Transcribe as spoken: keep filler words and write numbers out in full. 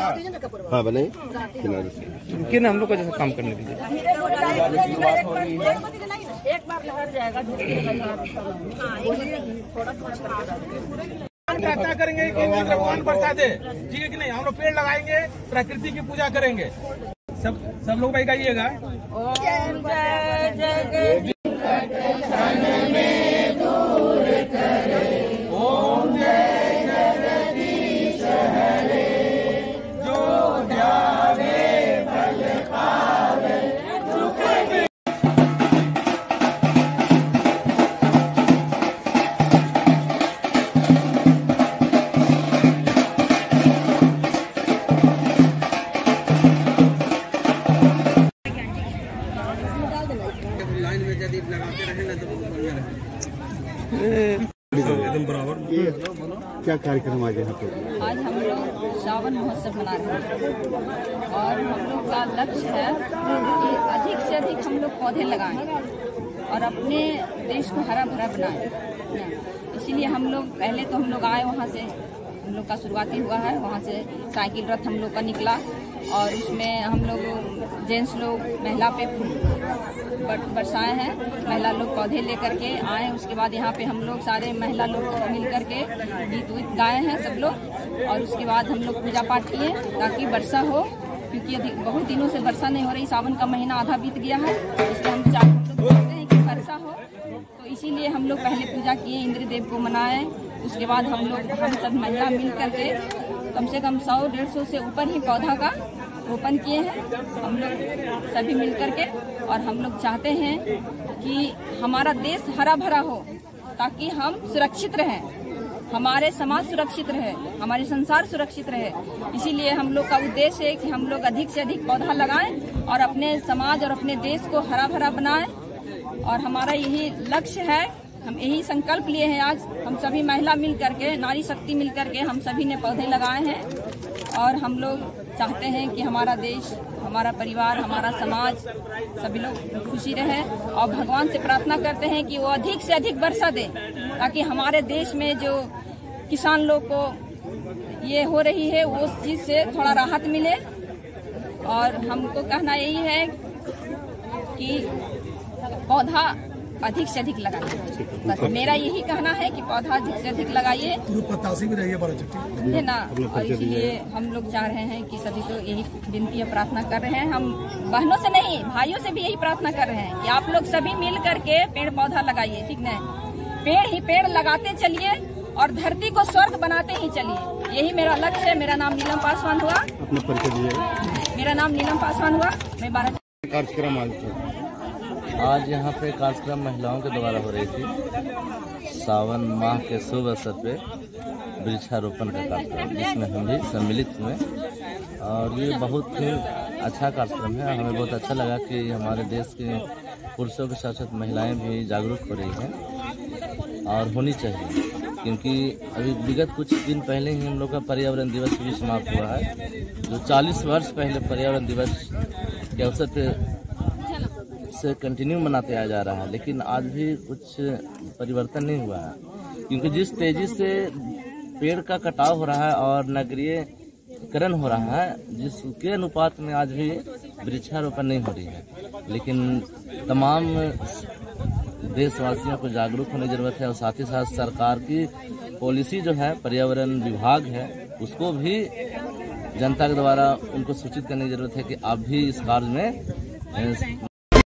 हाँ बनाइए। किन हम लोग को जैसे काम करने दीजिए। एक बार लहर जाएगा। प्रार्थना करेंगे कि भगवान बरसा दे, ठीक है कि नहीं। हम लोग पेड़ लगाएंगे, प्रकृति की पूजा करेंगे। सब सब लोग भाई गाइएगा। ओम जय जय ओम जय जगदीश हरे, जो ध्यावे फल पावे। लाइन में जदीप लगाते रहे ना तो बढ़िया रहे। एकदम बराबर। क्या कार्यक्रम आज यहाँ पे? आज हम लोग सावन महोत्सव मना रहे हैं और हम लोग का लक्ष्य है कि अधिक से अधिक हम लोग पौधे लगाएं और अपने देश को हरा भरा बनाएं। इसीलिए हम लोग पहले तो हम लोग आए वहाँ से, हम लोग का शुरुआती हुआ है वहाँ से। साइकिल रथ हम लोग का निकला और उसमें हम लोग जेंट्स लोग महिला पे बरसाए हैं, महिला लोग पौधे लेकर के आए। उसके बाद यहाँ पे हम लोग सारे महिला लोग मिल करके गीत वीत गाए हैं सब लोग और उसके बाद हम लोग पूजा पाठ किए ताकि वर्षा हो, क्योंकि अधिक बहुत दिनों से वर्षा नहीं हो रही। सावन का महीना आधा बीत गया है, इसलिए हम चाहते हैं कि वर्षा हो। तो इसीलिए हम लोग पहले पूजा किए, इंद्र देव को मनाए। उसके बाद हम लोग हम सब महिला मिल करके कम से कम सौ डेढ़ सौ से ऊपर ही पौधा का रोपण किए हैं हम लोग सभी मिल करके। और हम लोग चाहते हैं कि हमारा देश हरा भरा हो ताकि हम सुरक्षित रहें, हमारे समाज सुरक्षित रहे, हमारे संसार सुरक्षित रहे। इसीलिए हम लोग का उद्देश्य है कि हम लोग अधिक से अधिक पौधा लगाएं और अपने समाज और अपने देश को हरा भरा बनाएं। और हमारा यही लक्ष्य है, हम यही संकल्प लिए हैं। आज हम सभी महिला मिल करके, नारी शक्ति मिल करके हम सभी ने पौधे लगाए हैं और हम लोग चाहते हैं कि हमारा देश, हमारा परिवार, हमारा समाज सभी लोग खुशी रहे। और भगवान से प्रार्थना करते हैं कि वो अधिक से अधिक वर्षा दे ताकि हमारे देश में जो किसान लोग को ये हो रही है वो उस चीज से थोड़ा राहत मिले। और हमको कहना यही है कि पौधा अधिक से अधिक लगाइए, बस मेरा यही कहना है कि पौधा अधिक से अधिक लगाइए है ना। और इसीलिए हम लोग चाह रहे हैं कि सभी को यही विनती है, प्रार्थना कर रहे हैं। हम बहनों से नहीं, भाइयों से भी यही प्रार्थना कर रहे हैं कि आप लोग सभी मिल करके पेड़ पौधा लगाइए, ठीक ना। पेड़ ही पेड़ लगाते चलिए और धरती को स्वर्ग बनाते ही चलिए, यही मेरा लक्ष्य है। मेरा नाम नीलम पासवान हुआ। अपना परिचय दीजिए। मेरा नाम नीलम पासवान हुआ, मैं बारह कार्यक्रम आज यहाँ पे कार्यक्रम महिलाओं के द्वारा हो रही थी। सावन माह के शुभ अवसर पे वृक्षारोपण का कार्यक्रम, जिसमें हम भी सम्मिलित हुए और ये बहुत ही अच्छा कार्यक्रम है। हमें बहुत अच्छा लगा कि हमारे देश के पुरुषों के साथ साथ महिलाएं भी जागरूक हो रही हैं और होनी चाहिए, क्योंकि अभी विगत कुछ दिन पहले ही हम लोग का पर्यावरण दिवस भी समाप्त हुआ है, जो चालीस वर्ष पहले पर्यावरण दिवस के अवसर पे से कंटिन्यू मनाते आ जा रहा है। लेकिन आज भी कुछ परिवर्तन नहीं हुआ है, क्योंकि जिस तेजी से पेड़ का कटाव हो रहा है और नगरीयकरण हो रहा है, जिसके अनुपात में आज भी वृक्षारोपण नहीं हो रही है। लेकिन तमाम देशवासियों को जागरूक होने की जरूरत है और साथ ही साथ सरकार की पॉलिसी जो है, पर्यावरण विभाग है, उसको भी जनता के द्वारा उनको सूचित करने की जरूरत है कि आप भी इस कार्य में